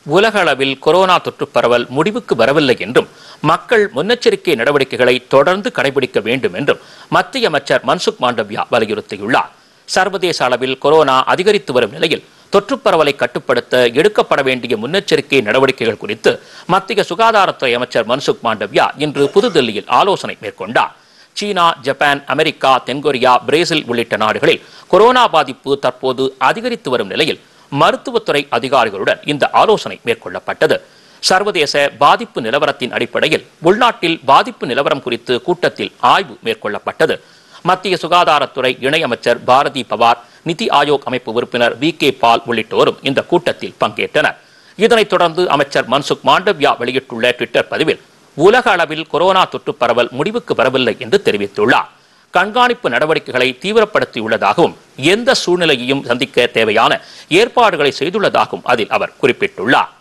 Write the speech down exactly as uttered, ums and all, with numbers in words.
உலக அளவில் கொரோனா தொற்று பரவல் முடிவுக்கு வரவில்லை என்றும் மக்கள் முன்னெச்சரிக்கை நடவடிக்கைகளை தொடர்ந்து கடைபிடிக்க வேண்டும் என்றும் மத்திய அமைச்சர் மன்சுக் மாண்டவியா வலியுறுத்தியுள்ளார். சர்வதேச அளவில் கொரோனா அதிகரித்து வரும் நிலையில் தொற்று பரவலை கட்டுப்படுத்த எடுக்கப்பட வேண்டிய முன்னெச்சரிக்கை நடவடிக்கைகள் குறித்து மத்திய சுகாதாரத்துறை அமைச்சர் மன்சுக் மாண்டவியா இன்று புதுதில்லியில் ஆலோசனை மேற்கொண்டார். சீனா, ஜப்பான், அமெரிக்கா, தென்கொரியா, பிரேசில் உள்ளிட்ட நாடுகளில் கொரோனா பாதிப்பு தற்போது அதிகரித்து வரும் நிலையில் மருத்துவத்துறை அதிகாரிகளுடன் இந்த ஆலோசனை மேற்கொள்ளப்பட்டது. சர்வதேச பாதிப்பு நிலவரத்தின் அடிப்படையில் உள்நாட்டில் பாதிப்பு நிலவரம் குறித்து கூட்டத்தில் ஆய்வு மேற்கொள்ளப்பட்டது. மத்திய சுகாதாரத்துறை இணையமைச்சர் பாரதி பவார், நிதி ஆயோக் அமைப்பு உறுப்பினர் வி கே பால் உள்ளிட்டோரும் இந்த கூட்டத்தில் பங்கேற்றனர். இதனைத் தொடர்ந்து அமைச்சர் மன்சுக் மாண்டவியா வெளியிட்டுள்ள ட்விட்டர் பதிவில் உலக அளவில் கொரோனா தொற்று பரவல் முடிவுக்கு வரவில்லை என்று தெரிவித்துள்ளார். கண்காணிப்பு நடவடிக்கைகளை தீவிரப்படுத்தியுள்ளதாகவும் எந்த சூழ்நிலையையும் சந்திக்க தேவையான ஏற்பாடுகளை செய்துள்ளதாகவும் அதில் அவர் குறிப்பிட்டுள்ளார்.